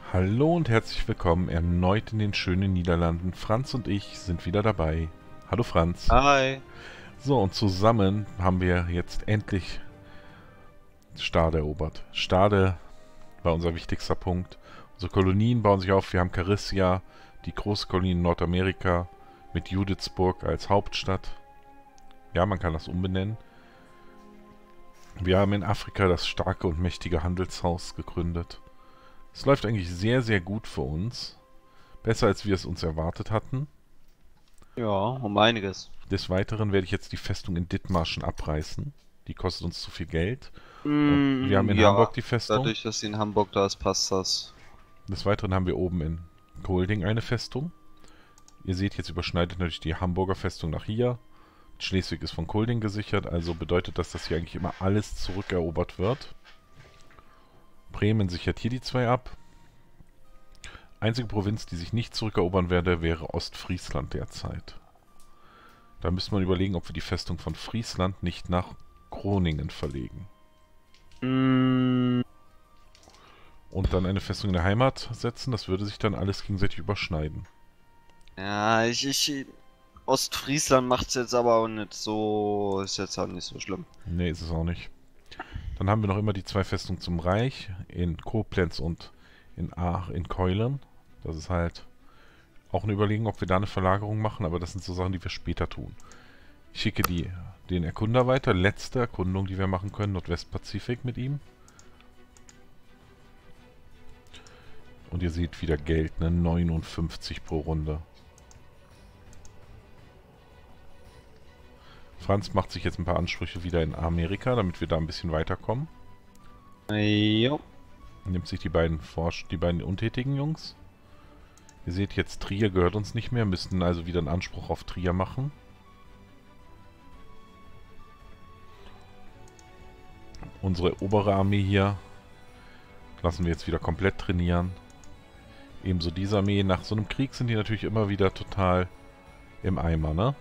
Hallo und herzlich willkommen erneut in den schönen Niederlanden. Franz und ich sind wieder dabei. Hallo Franz. Hi. So, und zusammen haben wir jetzt endlich Stade erobert. Stade war unser wichtigster Punkt. Unsere Kolonien bauen sich auf. Wir haben Carissia, die große Kolonie in Nordamerika, mit Judithsburg als Hauptstadt. Ja, man kann das umbenennen. Wir haben in Afrika das starke und mächtige Handelshaus gegründet. Es läuft eigentlich sehr, sehr gut für uns. Besser, als wir es uns erwartet hatten. Ja, um einiges. Des Weiteren werde ich jetzt die Festung in Dithmarschen abreißen. Die kostet uns zu viel Geld. Und wir haben in Ja, Hamburg die Festung. dadurch, dass sie in Hamburg da ist, passt das. Des Weiteren haben wir oben in Golding eine Festung. Ihr seht, jetzt überschneidet natürlich die Hamburger Festung nach hier. Schleswig ist von Golding gesichert, also bedeutet das, dass hier eigentlich immer alles zurückerobert wird. Bremen sichert hier die zwei ab. Einzige Provinz, die sich nicht zurückerobern werde, wäre Ostfriesland derzeit. Da müsste man überlegen, ob wir die Festung von Friesland nicht nach Groningen verlegen. Mm, Und dann eine Festung in der Heimat setzen, das würde sich dann alles gegenseitig überschneiden. ja, Ostfriesland macht's jetzt aber auch nicht so, ist jetzt auch nicht so schlimm. Nee, ist es auch nicht. Dann haben wir noch immer die zwei Festungen zum Reich, in Koblenz und in Keulen. Das ist halt auch eine Überlegung, ob wir da eine Verlagerung machen, aber das sind so Sachen, die wir später tun. Ich schicke den Erkunder weiter, letzte Erkundung, die wir machen können, Nordwestpazifik mit ihm. Und ihr seht wieder Geld, ne? 59 pro Runde. Franz macht sich jetzt ein paar Ansprüche wieder in Amerika, damit wir da ein bisschen weiterkommen. Jo. Nimmt sich die beiden untätigen Jungs. Ihr seht jetzt, Trier gehört uns nicht mehr, müssten also wieder einen Anspruch auf Trier machen. Unsere obere Armee hier lassen wir jetzt wieder komplett trainieren. Ebenso diese Armee. Nach so einem Krieg sind die natürlich immer wieder total im Eimer, ne?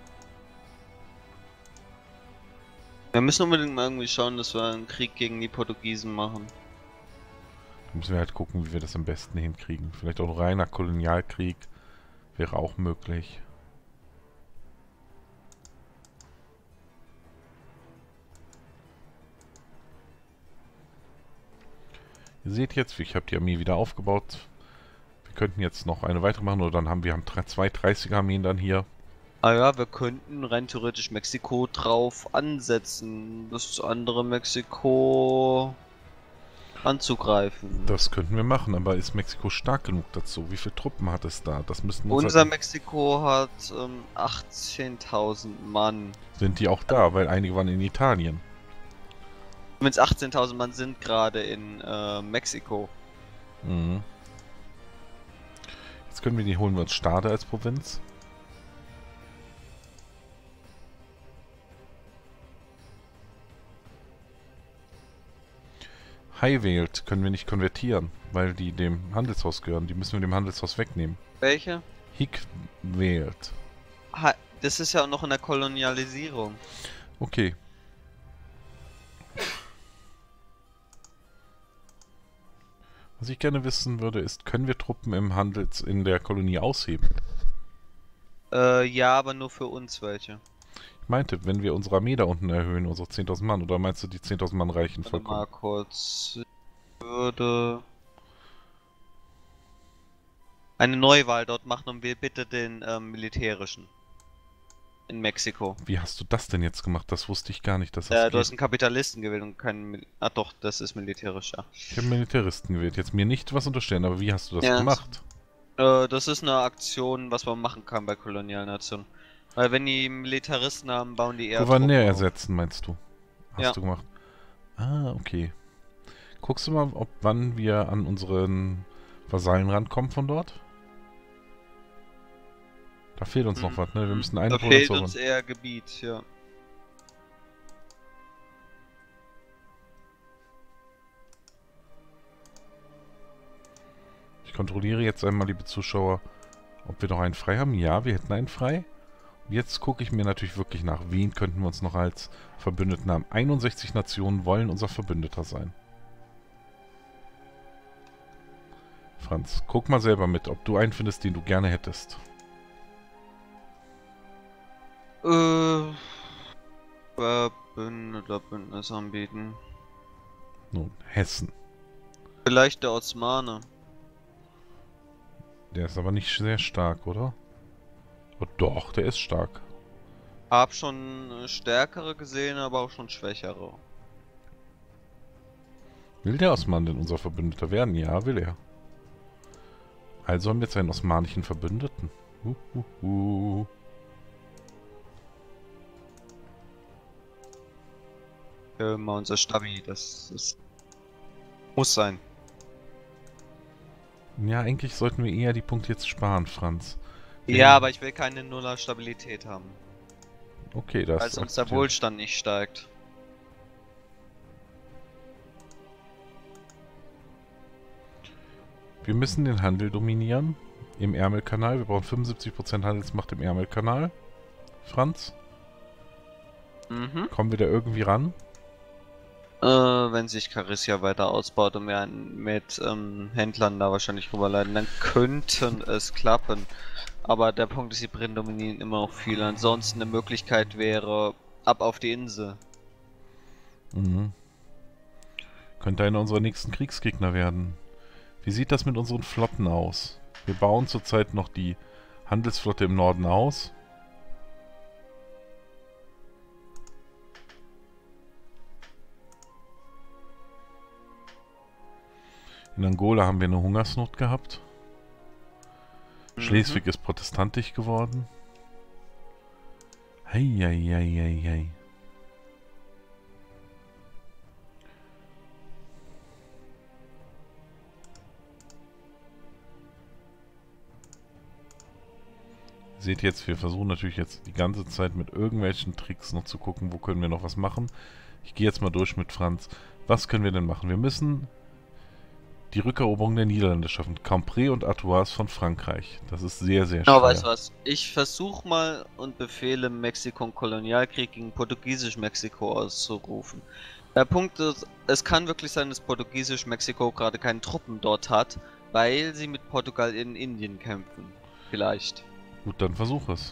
Wir müssen unbedingt mal irgendwie schauen, dass wir einen Krieg gegen die Portugiesen machen. Da müssen wir halt gucken, wie wir das am besten hinkriegen. Vielleicht auch ein reiner Kolonialkrieg wäre auch möglich. Ihr seht jetzt, ich habe die Armee wieder aufgebaut. Wir könnten jetzt noch eine weitere machen, oder dann haben wir zwei 30er-Armeen dann hier. Ah ja, wir könnten rein theoretisch Mexiko drauf ansetzen, das andere Mexiko anzugreifen. Das könnten wir machen, aber ist Mexiko stark genug dazu? Wie viele Truppen hat es da? Das müssten wir uns Unser halt... Mexiko hat 18.000 Mann. Sind die auch da? Weil einige waren in Italien. Wenn es 18.000 Mann sind, gerade in Mexiko. Mhm. Jetzt holen wir uns Stade als Provinz. Highveld können wir nicht konvertieren, weil die dem Handelshaus gehören. Die müssen wir dem Handelshaus wegnehmen. Welche? Hickveld. Das ist ja auch noch in der Kolonialisierung. Okay. Was ich gerne wissen würde, ist, können wir Truppen in der Kolonie ausheben? Ja, aber nur für uns welche. Ich meinte, wenn wir unsere Armee da unten erhöhen, unsere 10.000 Mann, oder meinst du, die 10.000 Mann reichen Warte vollkommen? mal kurz. Ich würde eine Neuwahl dort machen und wir bitte den militärischen. In Mexiko. Wie hast du das denn jetzt gemacht? Das wusste ich gar nicht, dass das Du geht. hast einen Kapitalisten gewählt und keinen Ah doch, das ist militärisch, ja. Ich habe Militaristen gewählt. Jetzt mir nicht was unterstellen, aber wie hast du das Ja. gemacht? Das ist eine Aktion, was man machen kann bei Kolonialnationen. Weil wenn die Militaristen haben, bauen die eher Gouverneur Truppen auf. ersetzen, meinst du? Hast Ja. du gemacht. Ah, okay. Guckst du mal, wann wir an unseren Vasallen rankommen von dort? Da fehlt uns noch was, ne? Wir müssen eine Da Provinz fehlt erobern. uns eher Gebiet, ja. Ich kontrolliere jetzt einmal, liebe Zuschauer, ob wir noch einen frei haben. Ja, wir hätten einen frei. Und jetzt gucke ich mir natürlich wirklich nach, wen könnten wir uns noch als Verbündeten haben. 61 Nationen wollen unser Verbündeter sein. Franz, guck mal selber mit, ob du einen findest, den du gerne hättest. Verbündeter Bündnis anbieten. Nun, Hessen. Vielleicht der Osmane. Der ist aber nicht sehr stark, oder? Oh, doch, der ist stark. Hab schon stärkere gesehen, aber auch schon schwächere. Will der Osman denn unser Verbündeter werden? Ja, will er. Also haben wir jetzt einen osmanischen Verbündeten. Mal unser Stabi, das muss sein. Ja, eigentlich sollten wir eher die Punkte jetzt sparen, Franz. Ja, aber ich will keine Nuller Stabilität haben. Okay, das Weil sonst der Wohlstand nicht steigt. Wir müssen den Handel dominieren im Ärmelkanal. Wir brauchen 75% Handelsmacht im Ärmelkanal. Franz? Mhm. Kommen wir da irgendwie ran? Wenn sich Carissia weiter ausbaut und wir mit Händlern da wahrscheinlich rüberleiten, dann könnten es klappen. Aber der Punkt ist, die Briten dominieren immer noch viel. Ansonsten eine Möglichkeit wäre, ab auf die Insel. Mhm. Könnte einer unserer nächsten Kriegsgegner werden. Wie sieht das mit unseren Flotten aus? Wir bauen zurzeit noch die Handelsflotte im Norden aus. In Angola haben wir eine Hungersnot gehabt. Schleswig ist protestantisch geworden. Hei. Seht jetzt, wir versuchen natürlich jetzt die ganze Zeit mit irgendwelchen Tricks noch zu gucken, wo können wir noch was machen. Ich gehe jetzt mal durch mit Franz. Was können wir denn machen? Wir müssen die Rückeroberung der Niederlande schaffen. Cambrai und Artois von Frankreich. Das ist sehr, sehr schwer. Genau, weißt du was? Ich versuche mal und befehle Mexiko einen Kolonialkrieg gegen Portugiesisch-Mexiko auszurufen. Der Punkt ist, es kann wirklich sein, dass Portugiesisch-Mexiko gerade keine Truppen dort hat, weil sie mit Portugal in Indien kämpfen. Vielleicht. Gut, dann versuch es.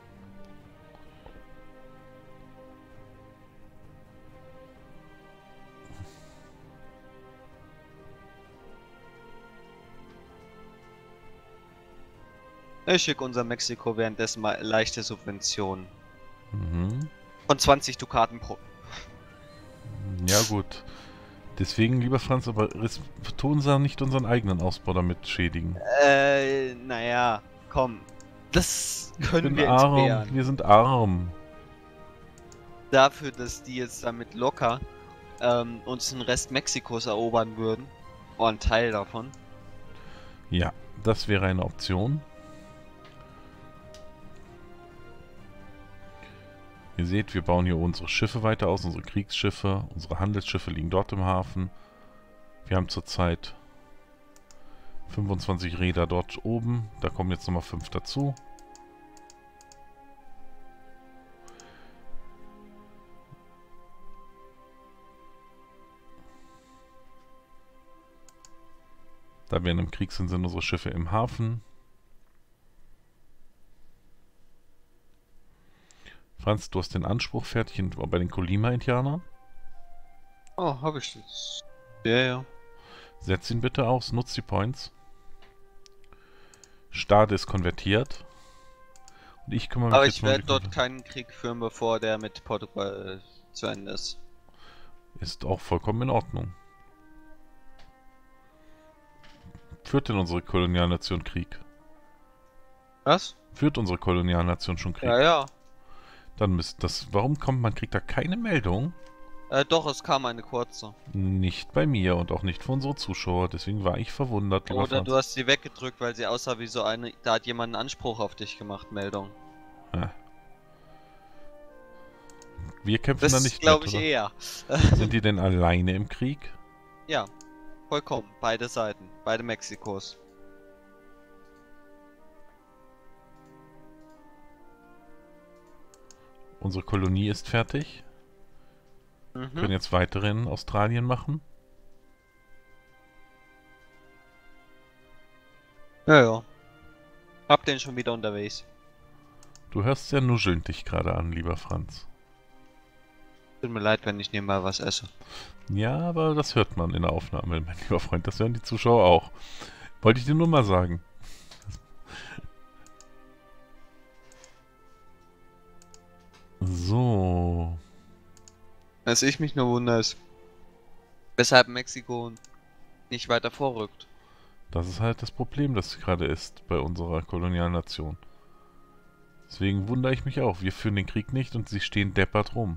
Ich schicke unser Mexiko währenddessen mal leichte Subventionen. Mhm. Von 20 Dukaten pro. Ja gut. Deswegen, lieber Franz, aber tun Sie nicht unseren eigenen Ausbau damit schädigen. Naja, komm. Das können wir arm. entbehren. Wir sind arm. Dafür, dass die jetzt damit locker uns den Rest Mexikos erobern würden. Oder einen Teil davon. Ja, das wäre eine Option. Ihr seht, wir bauen hier unsere Schiffe weiter aus, unsere Kriegsschiffe, unsere Handelsschiffe liegen dort im Hafen. Wir haben zurzeit 25 Räder dort oben, da kommen jetzt nochmal 5 dazu. Da wir in einem Krieg sind unsere Schiffe im Hafen. Franz, du hast den Anspruch fertig bei den Colima-Indianern. Oh, habe ich das. Ja. Setz ihn bitte aus, nutz die Points. Stade ist konvertiert. Und ich kümmere mich Aber jetzt ich mal werde dort keinen Krieg führen, bevor der mit Portugal zu Ende ist. Ist auch vollkommen in Ordnung. Führt denn unsere Kolonialnation Krieg? Was? Führt unsere Kolonialnation schon Krieg? Ja. Dann müsste das... Warum kommt man kriegt da keine Meldung? Doch, es kam eine kurze. Nicht bei mir und auch nicht für unsere Zuschauer. Deswegen war ich verwundert. Oder du hast sie weggedrückt, weil sie aussah wie so eine... Da hat jemand einen Anspruch auf dich gemacht, Meldung. Ja. Wir kämpfen Das da nicht glaube mit, ich oder? eher. Sind die denn alleine im Krieg? Ja, vollkommen. Beide Seiten. Beide Mexikos. Unsere Kolonie ist fertig. Wir können jetzt weitere in Australien machen. Ja, ja. Hab den schon wieder unterwegs. Du hörst sehr nuschelnd dich gerade an, lieber Franz. Tut mir leid, wenn ich nebenbei was esse. Ja, aber das hört man in der Aufnahme, mein lieber Freund. Das hören die Zuschauer auch. Wollte ich dir nur mal sagen. So. Was ich mich nur wundere ist, weshalb Mexiko nicht weiter vorrückt. Das ist halt das Problem, das gerade ist bei unserer Kolonialnation. Deswegen wundere ich mich auch. Wir führen den Krieg nicht und sie stehen deppert rum.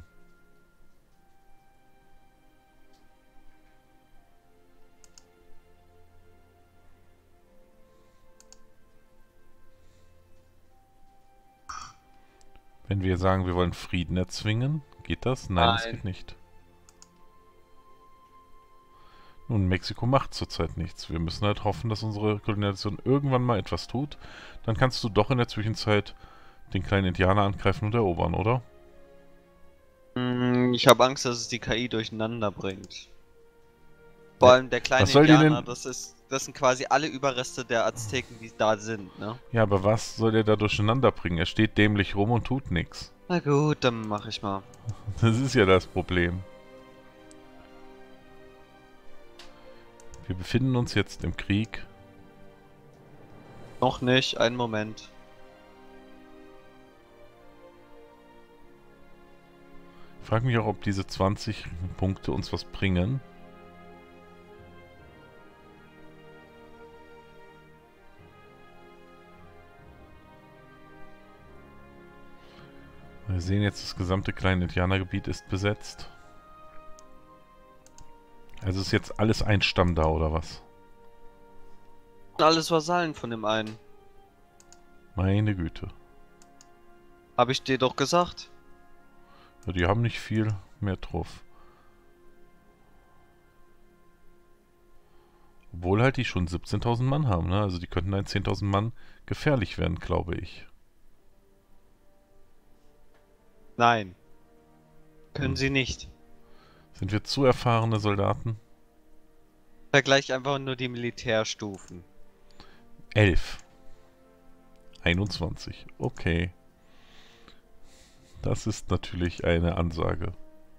Wenn wir sagen, wir wollen Frieden erzwingen, geht das? Nein, das geht nicht. Nun, Mexiko macht zurzeit nichts. Wir müssen halt hoffen, dass unsere Kolonialisation irgendwann mal etwas tut. Dann kannst du doch in der Zwischenzeit den kleinen Indianer angreifen und erobern, oder? Ich habe Angst, dass es die KI durcheinander bringt. Vor allem der kleine Was soll die Indianer, denn? das sind quasi alle Überreste der Azteken, die da sind, ne? Ja, aber was soll der da durcheinander bringen? Er steht dämlich rum und tut nichts. Na gut, dann mach ich mal. Das ist ja das Problem. Wir befinden uns jetzt im Krieg. Noch nicht, einen Moment. Ich frage mich auch, ob diese 20 Punkte uns was bringen. Wir sehen jetzt, das gesamte kleine Indianergebiet ist besetzt. Also ist jetzt alles ein Stamm da, oder was? Alles Vasallen von dem einen. Meine Güte. Hab ich dir doch gesagt. Ja, die haben nicht viel mehr drauf. Obwohl halt die schon 17.000 Mann haben, ne? Also die könnten ein 10.000 Mann gefährlich werden, glaube ich. Nein. Können sie nicht. Sind wir zu erfahrene Soldaten? Vergleich einfach nur die Militärstufen. 11. 21. Okay. Das ist natürlich eine Ansage.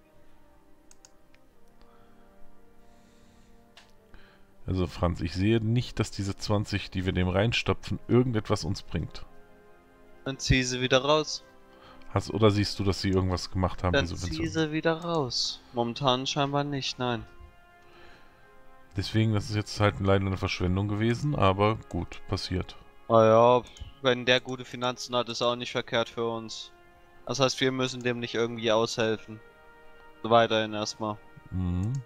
Also Franz, ich sehe nicht, dass diese 20, die wir dem reinstopfen, irgendetwas uns bringt. Dann zieh sie wieder raus. Oder siehst du, dass sie irgendwas gemacht haben? Dann zieh sie wieder raus. Momentan scheinbar nicht, nein. Deswegen, das ist jetzt halt leider eine Verschwendung gewesen, aber gut, passiert. Naja, wenn der gute Finanzen hat, ist auch nicht verkehrt für uns. Das heißt, wir müssen dem nicht irgendwie aushelfen. Weiterhin erstmal. Mhm.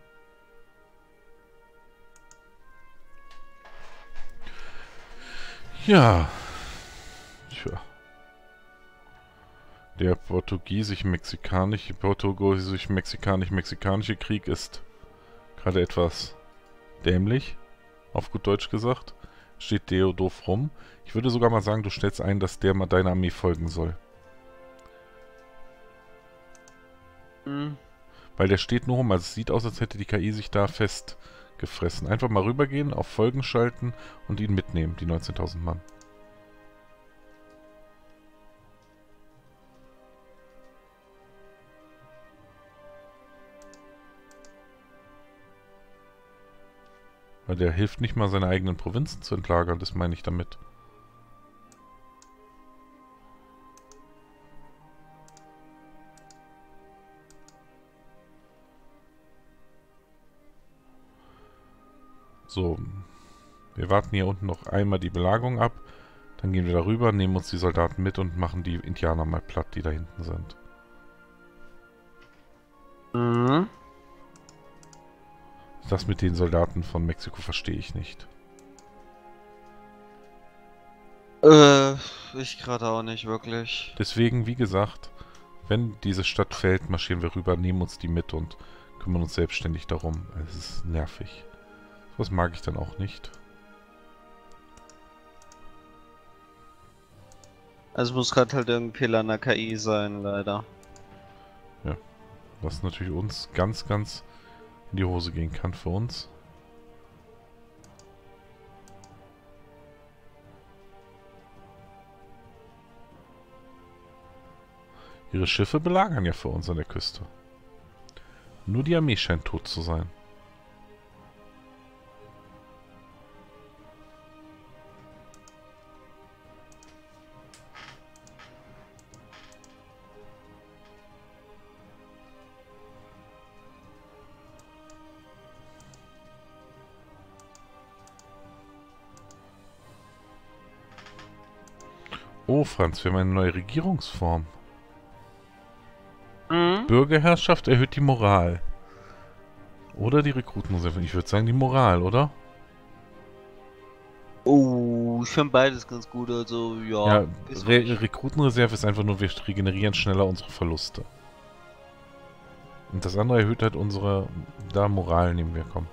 Ja. Tja. Der portugiesisch-mexikanische Krieg ist gerade etwas dämlich, auf gut Deutsch gesagt. Steht doof rum. Ich würde sogar mal sagen, du stellst ein, dass der mal deiner Armee folgen soll. Weil der steht nur rum, also es sieht aus, als hätte die KI sich da festgefressen. Einfach mal rübergehen, auf Folgen schalten und ihn mitnehmen, die 19.000 Mann. Weil der hilft nicht mal, seine eigenen Provinzen zu entlagern, das meine ich damit. So, wir warten hier unten noch einmal die Belagerung ab, dann gehen wir darüber, nehmen uns die Soldaten mit und machen die Indianer mal platt, die da hinten sind. Mhm. Das mit den Soldaten von Mexiko verstehe ich nicht. Ich gerade auch nicht wirklich. Deswegen, wie gesagt, wenn diese Stadt fällt, marschieren wir rüber, nehmen uns die mit und kümmern uns selbstständig darum. Es ist nervig. Das mag ich dann auch nicht. Also muss gerade halt irgendwie Fehler an der KI sein, leider. Ja, was natürlich uns ganz in die Hose gehen kann für uns. Ihre Schiffe belagern ja für uns an der Küste. Nur die Armee scheint tot zu sein. Oh, Franz, wir haben eine neue Regierungsform. Mhm. Bürgerherrschaft erhöht die Moral. Oder die Rekrutenreserve. Ich würde sagen die Moral, oder? Oh, ich finde beides ganz gut, also ja. Ja, Rekrutenreserve ist einfach nur, wir regenerieren schneller unsere Verluste. Und das andere erhöht halt unsere... Da, Moral nehmen wir, komm.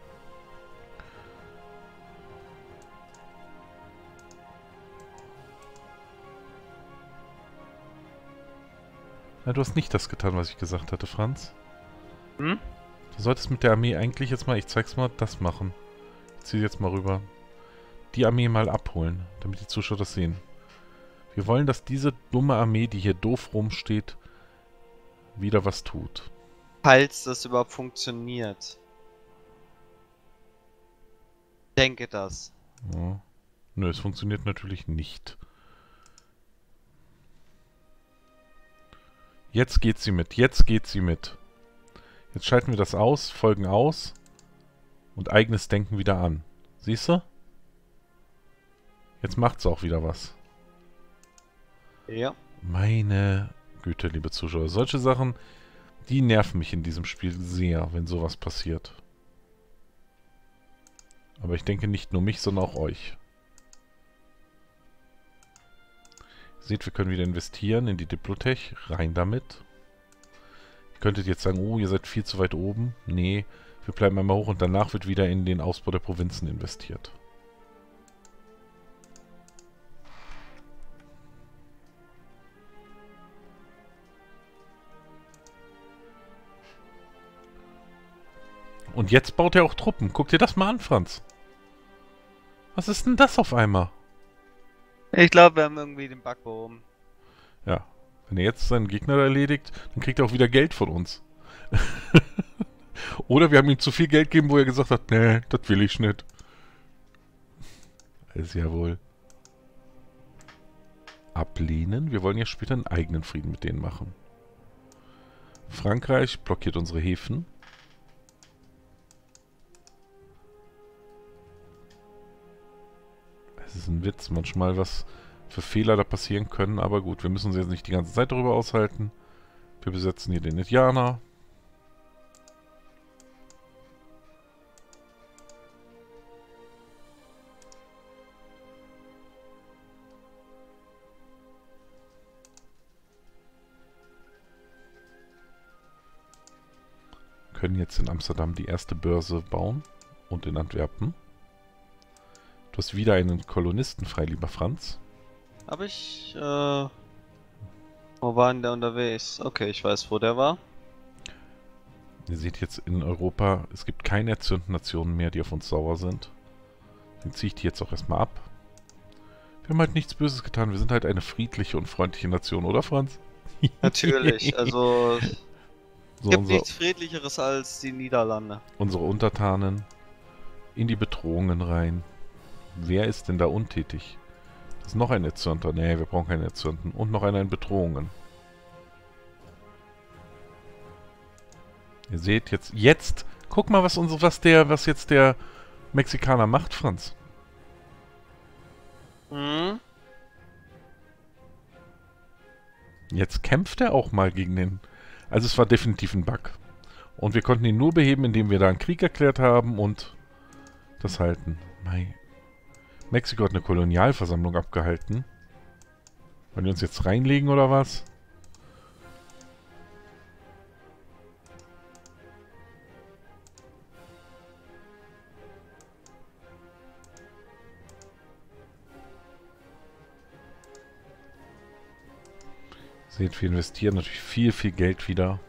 Ja, du hast nicht das getan, was ich gesagt hatte, Franz. Hm? Du solltest mit der Armee eigentlich jetzt mal, ich zeig's mal, das machen. Ich zieh jetzt mal rüber. Die Armee mal abholen, damit die Zuschauer das sehen. Wir wollen, dass diese dumme Armee, die hier doof rumsteht, wieder was tut. Falls das überhaupt funktioniert. Denke das. Ja. Nö, es funktioniert natürlich nicht. Jetzt geht sie mit. Jetzt geht sie mit. Jetzt schalten wir das aus, folgen aus und eigenes Denken wieder an. Siehst du? Jetzt macht's auch wieder was. Ja. Meine Güte, liebe Zuschauer. Solche Sachen, die nerven mich in diesem Spiel sehr, wenn sowas passiert. Aber ich denke nicht nur mich, sondern auch euch. Seht, wir können wieder investieren in die Diplotech. Rein damit. Ihr könntet jetzt sagen, oh, ihr seid viel zu weit oben. Nee, wir bleiben einmal hoch und danach wird wieder in den Ausbau der Provinzen investiert. Und jetzt baut er auch Truppen. Guck dir das mal an, Franz. Was ist denn das auf einmal? Ich glaube, wir haben irgendwie den Bug behoben. Ja, wenn er jetzt seinen Gegner erledigt, dann kriegt er auch wieder Geld von uns. Oder wir haben ihm zu viel Geld gegeben, wo er gesagt hat, nee, das will ich nicht. Ist ja wohl. Ablehnen? Wir wollen ja später einen eigenen Frieden mit denen machen. Frankreich blockiert unsere Häfen. Es ist ein Witz manchmal, was für Fehler da passieren können, aber gut, wir müssen uns jetzt nicht die ganze Zeit darüber aushalten. Wir besetzen hier den Indianer. Können jetzt in Amsterdam die erste Börse bauen und in Antwerpen. Du hast wieder einen Kolonisten frei, lieber Franz. Hab ich, wo war denn der unterwegs? Okay, ich weiß, wo der war. Ihr seht jetzt in Europa, es gibt keine erzürnten Nationen mehr, die auf uns sauer sind. Den ziehe ich die jetzt auch erstmal ab. Wir haben halt nichts Böses getan, wir sind halt eine friedliche und freundliche Nation, oder Franz? Natürlich, also So, gibt nichts Friedlicheres als die Niederlande. unsere Untertanen in die Bedrohungen rein. Wer ist denn da untätig? Das ist noch ein Erzürnter. Nee, wir brauchen keinen Erzürnten. Und noch einer in Bedrohungen. Ihr seht jetzt, guck mal, was jetzt der Mexikaner macht, Franz. Hm? Jetzt kämpft er auch mal gegen den... Also es war definitiv ein Bug. Und wir konnten ihn nur beheben, indem wir da einen Krieg erklärt haben und das halten. Mexiko hat eine Kolonialversammlung abgehalten. Wollen wir uns jetzt reinlegen oder was? Seht, wir investieren natürlich viel, viel Geld wieder.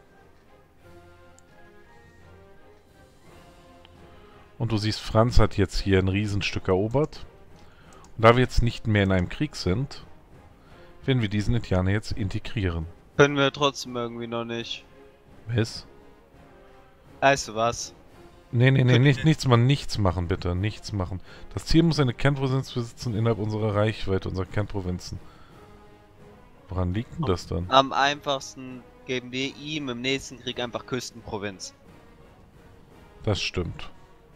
Und du siehst, Franz hat jetzt hier ein Riesenstück erobert. Und da wir jetzt nicht mehr in einem Krieg sind, werden wir diesen Indianer jetzt integrieren. Können wir trotzdem irgendwie noch nicht. Was? Weißt du was? Nee, nee, nee, Können nicht, wir- nichts machen, bitte. Nichts machen. Das Ziel muss eine Kernprovinz besitzen innerhalb unserer Reichweite, unserer Kernprovinzen. Woran liegt denn das dann? Am einfachsten geben wir ihm im nächsten Krieg einfach Küstenprovinz. Das stimmt.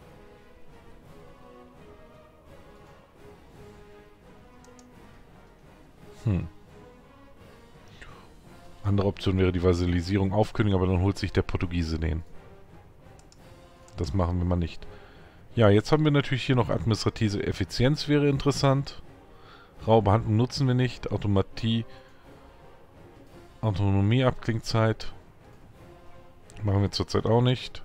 Andere Option wäre die Vasallisierung aufkündigen, aber dann holt sich der Portugiese den. Das machen wir mal nicht. Ja, jetzt haben wir natürlich hier noch administrative Effizienz, wäre interessant. Raue Behandlung nutzen wir nicht. Autonomie-Abklingzeit. Machen wir zurzeit auch nicht.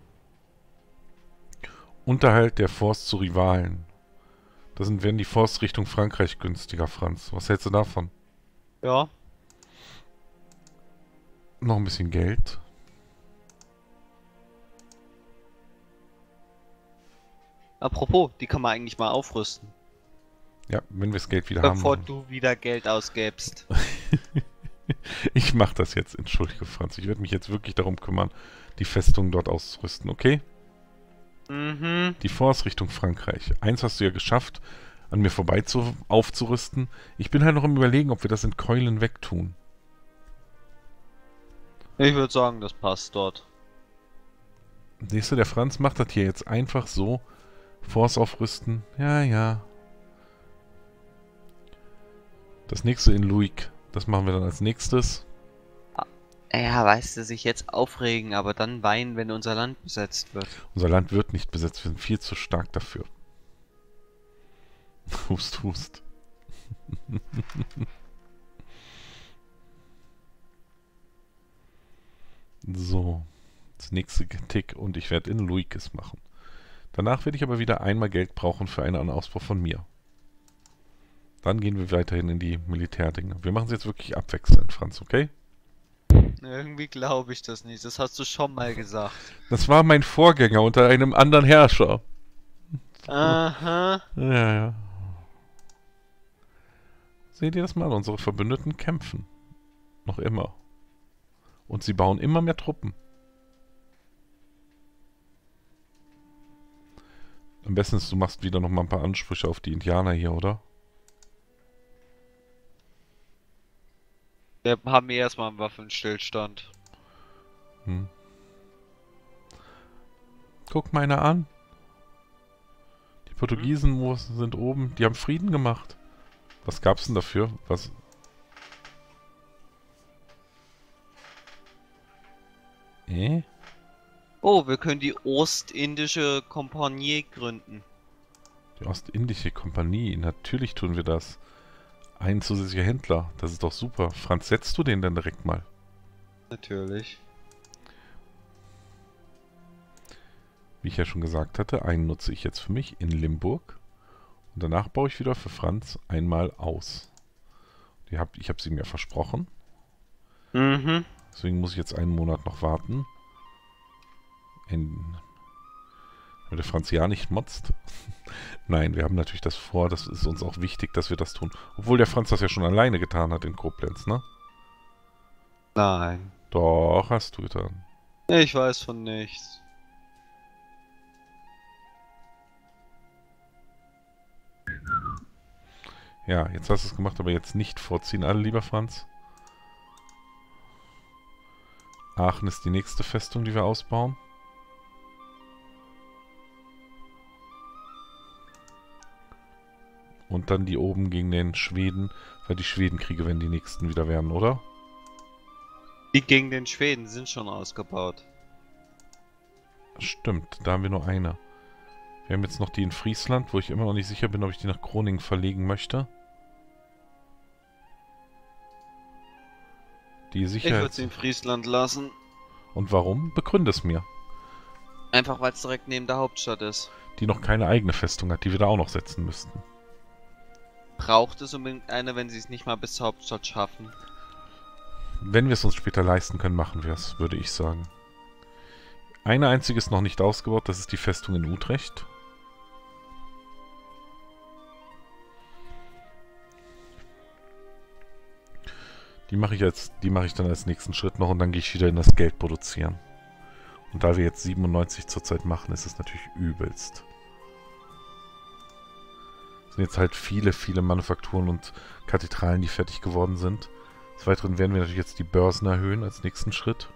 Unterhalt der Forst zu Rivalen. Werden die Forst Richtung Frankreich günstiger, Franz. Was hältst du davon? Ja. Noch ein bisschen Geld. Apropos, die kann man eigentlich mal aufrüsten. Ja, wenn wir das Geld wieder Bevor haben. du wieder Geld ausgibst. Ich mach das jetzt. Entschuldige, Franz. Ich werde mich jetzt wirklich darum kümmern, die Festung dort auszurüsten, okay? Mhm. Die Force Richtung Frankreich. Eins hast du ja geschafft, an mir vorbei aufzurüsten. Ich bin halt noch im Überlegen, ob wir das in Keulen wegtun. Ich würde sagen, das passt dort. Siehst du, der Franz macht das hier jetzt einfach so. Force aufrüsten. Ja, ja. Das nächste in Luik. Das machen wir dann als nächstes. Ja, weißt du, sich jetzt aufregen, aber dann weinen, wenn unser Land besetzt wird. Unser Land wird nicht besetzt. Wir sind viel zu stark dafür. Hust, hust. So. Das nächste Tick und ich werde in Luikes machen. Danach werde ich aber wieder einmal Geld brauchen für einen Ausbau von mir. Dann gehen wir weiterhin in die Militärdinge. Wir machen es jetzt wirklich abwechselnd, Franz, okay? Irgendwie glaube ich das nicht. Das hast du schon mal gesagt. Das war mein Vorgänger unter einem anderen Herrscher. Aha. Ja, ja. Seht ihr das mal? Unsere Verbündeten kämpfen. Noch immer. Und sie bauen immer mehr Truppen. Am besten ist, du machst wieder noch mal ein paar Ansprüche auf die Indianer hier, oder? Wir haben erstmal einen Waffenstillstand. Hm. Guck mal einer an. Die Portugiesen sind oben. Die haben Frieden gemacht. Was gab's denn dafür? Was? Oh, wir können die Ostindische Kompanie gründen. Die Ostindische Kompanie. Natürlich tun wir das. Ein zusätzlicher Händler. Das ist doch super. Franz, setzt du den denn direkt mal? Natürlich. Wie ich ja schon gesagt hatte, einen nutze ich jetzt für mich in Limburg. Und danach baue ich wieder für Franz einmal aus. Ich hab sie mir versprochen. Mhm. Deswegen muss ich jetzt einen Monat noch warten. Damit der Franz ja nicht motzt. Nein, wir haben natürlich das vor. Das ist uns auch wichtig, dass wir das tun. Obwohl der Franz das ja schon alleine getan hat in Koblenz, ne? Nein. Doch, hast du getan. Ich weiß von nichts. Ja, jetzt hast du es gemacht, aber jetzt nicht vorziehen alle, lieber Franz. Aachen ist die nächste Festung, die wir ausbauen. Und dann die oben gegen den Schweden, weil die Schwedenkriege werden die nächsten wieder werden, oder? Die gegen den Schweden sind schon ausgebaut. Stimmt, da haben wir nur eine. Wir haben jetzt noch die in Friesland, wo ich immer noch nicht sicher bin, ob ich die nach Groningen verlegen möchte. Die Ich Sicherheit. würde sie in Friesland lassen. Und warum? Begründe es mir. Einfach weil es direkt neben der Hauptstadt ist. Die noch keine eigene Festung hat, die wir da auch noch setzen müssten. Braucht es unbedingt eine, wenn sie es nicht mal bis zur Hauptstadt schaffen? Wenn wir es uns später leisten können, machen wir es, würde ich sagen. Eine einzige ist noch nicht ausgebaut, das ist die Festung in Utrecht. Die mache ich dann als nächsten Schritt noch und dann gehe ich wieder in das Geld produzieren. Und da wir jetzt 97 zurzeit machen, ist es natürlich übelst. Es sind jetzt halt viele, viele Manufakturen und Kathedralen, die fertig geworden sind. Des Weiteren werden wir natürlich jetzt die Börsen erhöhen als nächsten Schritt.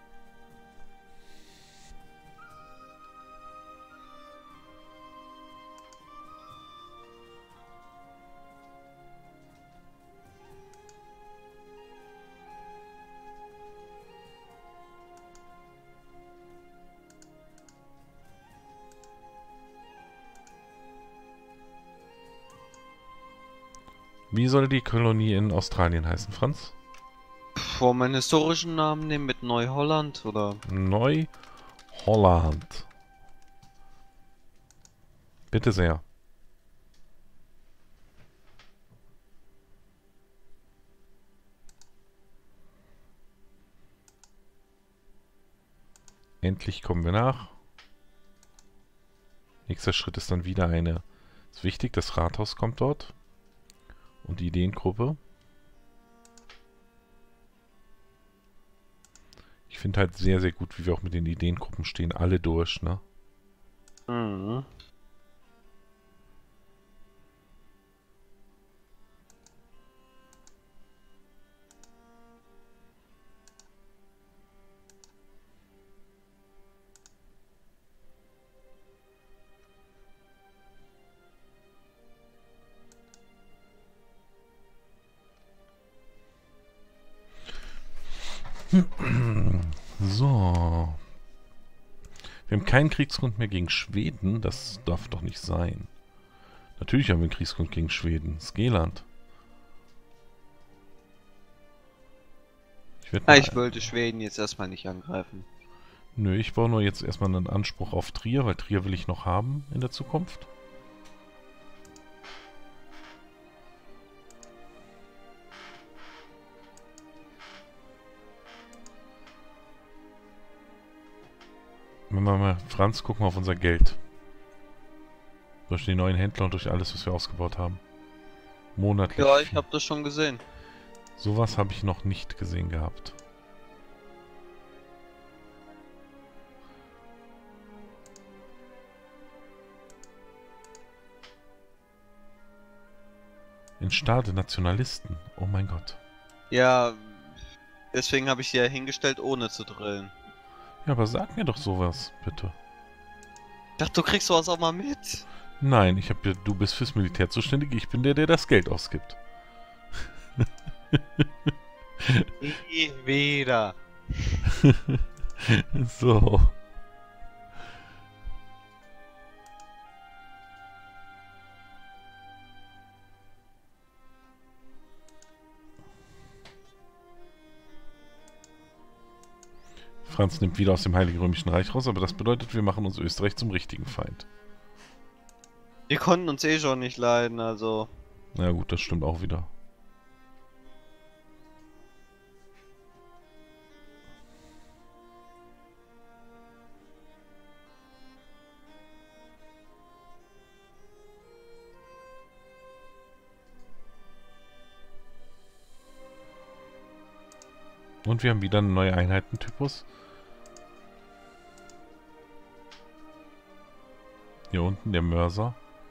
Wie soll die Kolonie in Australien heißen, Franz? Vor meinen historischen Namen nehmen mit Neuholland oder? Neu-Holland. Bitte sehr. Endlich kommen wir nach. Nächster Schritt ist dann wieder eine... Ist wichtig, das Rathaus kommt dort. Und die Ideengruppe. Ich finde halt sehr, sehr gut, wie wir auch mit den Ideengruppen stehen. Alle durch, ne? Mhm. So. Wir haben keinen Kriegsgrund mehr gegen Schweden. Das darf doch nicht sein. Natürlich haben wir einen Kriegsgrund gegen Schweden. Skeland. Ich wollte Schweden jetzt erstmal nicht angreifen. Nö, ich baue nur jetzt erstmal einen Anspruch auf Trier, weil Trier will ich noch haben in der Zukunft. Wenn wir mal, Franz, gucken wir auf unser Geld. Durch die neuen Händler und durch alles, was wir ausgebaut haben. Monatlich. Ja, ich habe das schon gesehen. Sowas habe ich noch nicht gesehen gehabt. In Stade Nationalisten. Oh mein Gott. Ja, deswegen habe ich sie ja hingestellt, ohne zu drillen. Ja, aber sag mir doch sowas, bitte. Ich dachte, du kriegst sowas auch mal mit. Nein, du bist fürs Militär zuständig, ich bin der, der das Geld ausgibt. Nie wieder. So. Franz nimmt wieder aus dem Heiligen Römischen Reich raus, aber das bedeutet, wir machen uns Österreich zum richtigen Feind. Wir konnten uns eh schon nicht leiden, also... Na gut, das stimmt auch wieder. Und wir haben wieder einen neuen Einheitentypus. Hier unten der Mörser.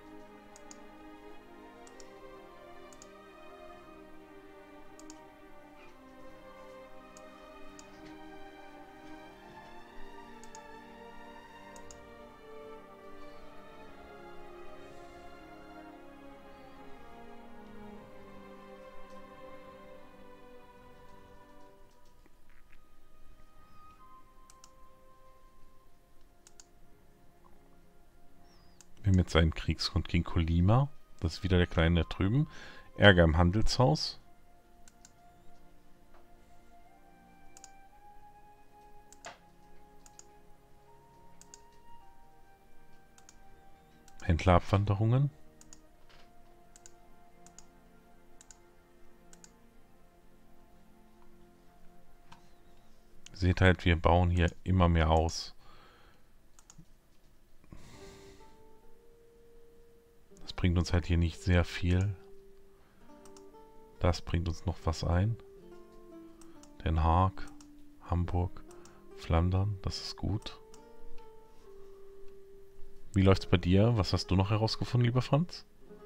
Wir haben jetzt einen Kriegsgrund gegen Colima. Das ist wieder der Kleine da drüben. Ärger im Handelshaus. Händlerabwanderungen. Seht halt, wir bauen hier immer mehr aus. Das bringt uns halt hier nicht sehr viel. Das bringt uns noch was ein. Den Haag, Hamburg, Flandern, das ist gut. Wie läuft's bei dir? Was hast du noch herausgefunden, lieber Franz?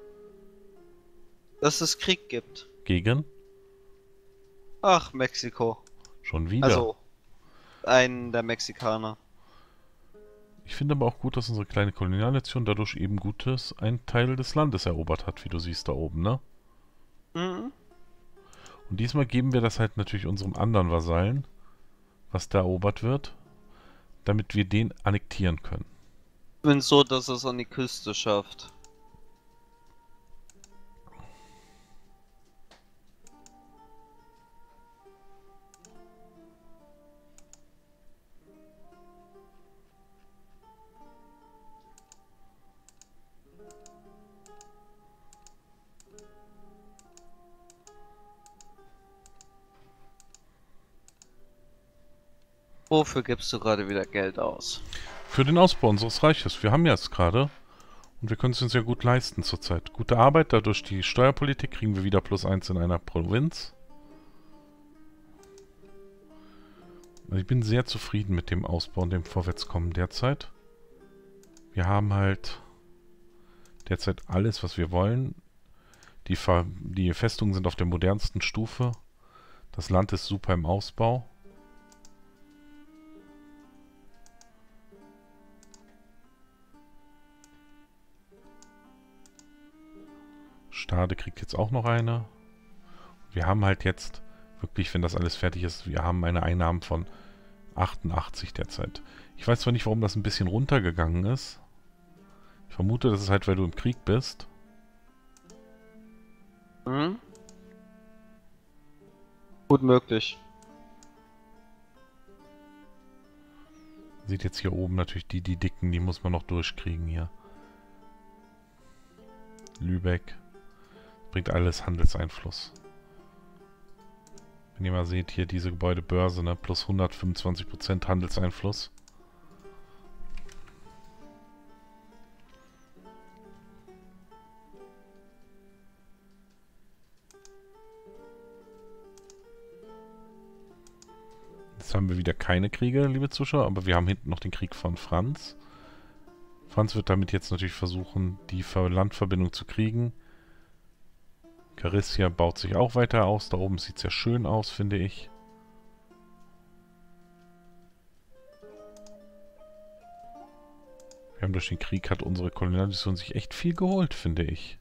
Dass es Krieg gibt. Gegen? Ach, Mexiko. Schon wieder. Also, einen der Mexikaner. Ich finde aber auch gut, dass unsere kleine Kolonialnation dadurch eben Gutes einen Teil des Landes erobert hat, wie du siehst da oben, ne? Mhm. Und diesmal geben wir das halt natürlich unserem anderen Vasallen, was da erobert wird, damit wir den annektieren können. Wenn so, dass es an die Küste schafft. Wofür gibst du gerade wieder Geld aus? Für den Ausbau unseres Reiches. Wir haben ja es gerade und wir können es uns ja gut leisten zurzeit. Gute Arbeit, dadurch die Steuerpolitik kriegen wir wieder +1 in einer Provinz. Also ich bin sehr zufrieden mit dem Ausbau und dem Vorwärtskommen derzeit. Wir haben halt derzeit alles, was wir wollen. Die Festungen sind auf der modernsten Stufe. Das Land ist super im Ausbau. Stade kriegt jetzt auch noch eine. Wir haben halt jetzt wirklich, wenn das alles fertig ist, wir haben eine Einnahmen von 88 derzeit. Ich weiß zwar nicht, warum das ein bisschen runtergegangen ist. Ich vermute, das ist halt, weil du im Krieg bist. Mhm. Gut möglich. Sieht jetzt hier oben natürlich die dicken, die muss man noch durchkriegen hier. Lübeck. Bringt alles Handelseinfluss. Wenn ihr mal seht, hier diese Gebäudebörse, ne, plus 125% Handelseinfluss. Jetzt haben wir wieder keine Kriege, liebe Zuschauer, aber wir haben hinten noch den Krieg von Franz. Franz wird damit jetzt natürlich versuchen, die Landverbindung zu kriegen. Carissia baut sich auch weiter aus. Da oben sieht es ja schön aus, finde ich. Wir haben durch den Krieg, hat unsere Kolonialnation sich echt viel geholt, finde ich.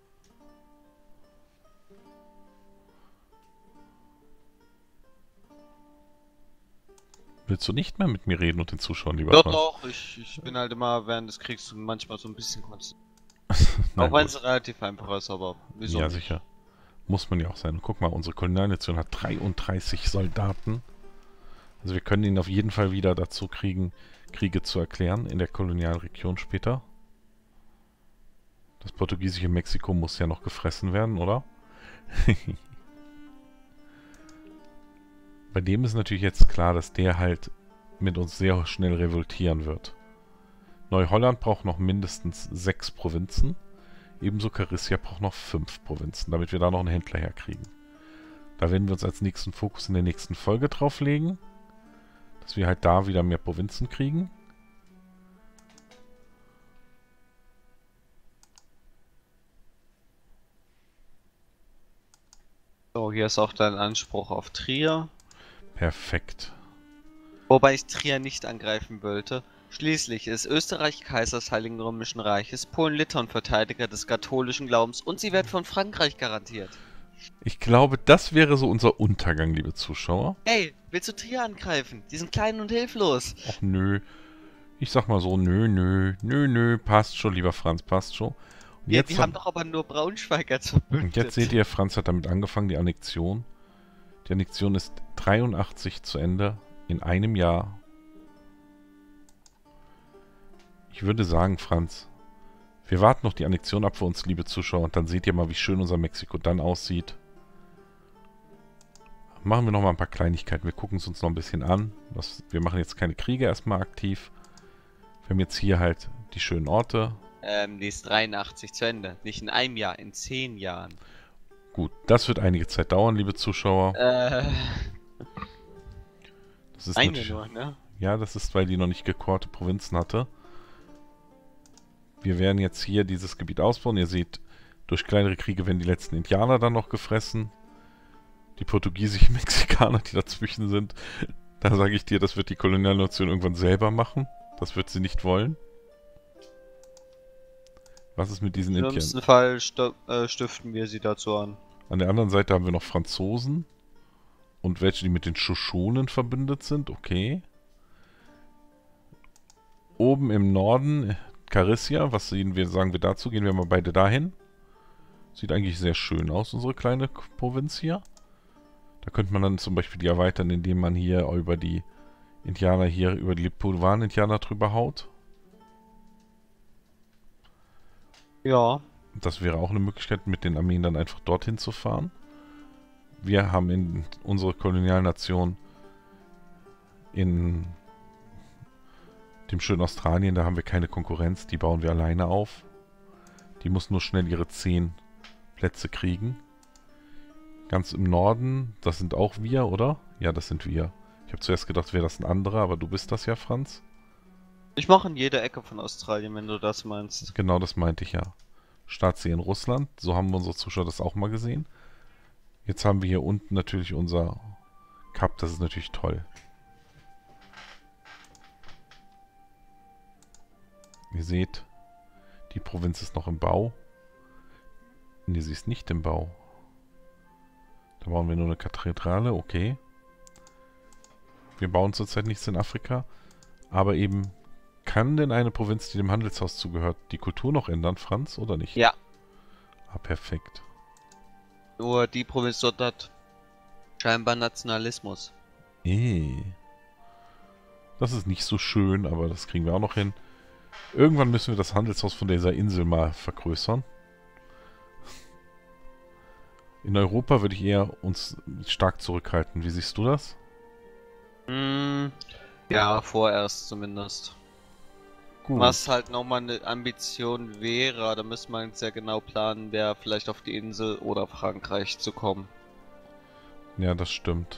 Willst du nicht mehr mit mir reden und den Zuschauern, lieber Franz? Doch, ich bin halt immer während des Kriegs manchmal so ein bisschen konzentriert. Nein, Auch wenn es relativ einfach ist, aber wieso ja, nicht? sicher. Muss man ja auch sein. Guck mal, unsere Kolonialnation hat 33 Soldaten. Also wir können ihn auf jeden Fall wieder dazu kriegen, Kriege zu erklären in der Kolonialregion später. Das portugiesische Mexiko muss ja noch gefressen werden, oder? Bei dem ist natürlich jetzt klar, dass der halt mit uns sehr schnell revoltieren wird. Neuholland braucht noch mindestens 6 Provinzen. Ebenso Carissia braucht noch 5 Provinzen, damit wir da noch einen Händler herkriegen. Da werden wir uns als nächsten Fokus in der nächsten Folge drauf legen, dass wir halt da wieder mehr Provinzen kriegen. So, hier ist auch dein Anspruch auf Trier. Perfekt. Wobei ich Trier nicht angreifen wollte. Schließlich ist Österreich Kaiser des Heiligen Römischen Reiches, Polen-Litauen Verteidiger des katholischen Glaubens und sie wird von Frankreich garantiert. Ich glaube, das wäre so unser Untergang, liebe Zuschauer. Hey, willst du Trier angreifen? Die sind klein und hilflos. Ach nö. Ich sag mal so, nö, passt schon, lieber Franz, passt schon. Und Ja, die haben doch aber nur Braunschweig als verbündet. Und jetzt seht ihr, Franz hat damit angefangen, die Annexion. Die Annexion ist 83 zu Ende, in einem Jahr. Ich würde sagen, Franz, wir warten noch die Annexion ab für uns, liebe Zuschauer, und dann seht ihr mal, wie schön unser Mexiko dann aussieht. Machen wir noch mal ein paar Kleinigkeiten. Wir gucken es uns noch ein bisschen an. Wir machen jetzt keine Kriege erstmal aktiv. Wir haben jetzt hier halt die schönen Orte. Die ist 83 zu Ende. Nicht in einem Jahr, in 10 Jahren. Gut, das wird einige Zeit dauern, liebe Zuschauer. Das ist Eine natürlich, nur, ne? ja, das ist, weil die noch nicht gekorte Provinzen hatte. Wir werden jetzt hier dieses Gebiet ausbauen. Ihr seht, durch kleinere Kriege werden die letzten Indianer dann noch gefressen. Die portugiesischen Mexikaner, die dazwischen sind. Da sage ich dir, das wird die Kolonialnation irgendwann selber machen. Das wird sie nicht wollen. Was ist mit diesen Im Indianern? schlimmsten Fall stiften wir sie dazu an. An der anderen Seite haben wir noch Franzosen. Und welche, die mit den Shoshonen verbündet sind. Okay. Oben im Norden Carissia. Was sagen wir dazu? Gehen wir mal beide dahin. Sieht eigentlich sehr schön aus, unsere kleine Provinz hier. Da könnte man dann zum Beispiel die erweitern, indem man hier über die Indianer hier, über die Lipuvan-Indianer drüber haut. Ja. Das wäre auch eine Möglichkeit, mit den Armeen dann einfach dorthin zu fahren. Wir haben in unserer Kolonialnation in dem schönen Australien, da haben wir keine Konkurrenz, die bauen wir alleine auf. Die muss nur schnell ihre 10 Plätze kriegen. Ganz im Norden, das sind auch wir, oder? Ja, das sind wir. Ich habe zuerst gedacht, wäre das ein anderer, aber du bist das ja, Franz. Ich mache in jeder Ecke von Australien, wenn du das meinst. Genau, das meinte ich ja. Startsee in Russland, so haben unsere Zuschauer das auch mal gesehen. Jetzt haben wir hier unten natürlich unser Kap, das ist natürlich toll. Ihr seht, die Provinz ist noch im Bau. Ne, sie ist nicht im Bau. Da bauen wir nur eine Kathedrale, okay. Wir bauen zurzeit nichts in Afrika. Aber eben, kann denn eine Provinz, die dem Handelshaus zugehört, die Kultur noch ändern, Franz, oder nicht? Ja. Ah, perfekt. Nur die Provinz dort hat scheinbar Nationalismus. Das ist nicht so schön, aber das kriegen wir auch noch hin. Irgendwann müssen wir das Handelshaus von dieser Insel mal vergrößern. In Europa würde ich eher uns stark zurückhalten. Wie siehst du das? Ja, vorerst zumindest. Gut. Was halt nochmal eine Ambition wäre, da müsste man sehr genau planen, wäre vielleicht auf die Insel oder Frankreich zu kommen. Ja, das stimmt.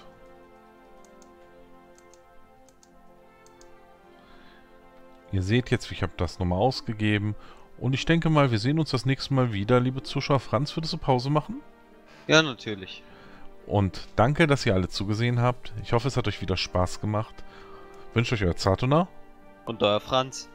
Ihr seht jetzt, ich habe das nochmal ausgegeben. Und ich denke mal, wir sehen uns das nächste Mal wieder, liebe Zuschauer. Franz, würdest du Pause machen? Ja, natürlich. Und danke, dass ihr alle zugesehen habt. Ich hoffe, es hat euch wieder Spaß gemacht. Wünsche euch euer Zatuna. Und euer Franz.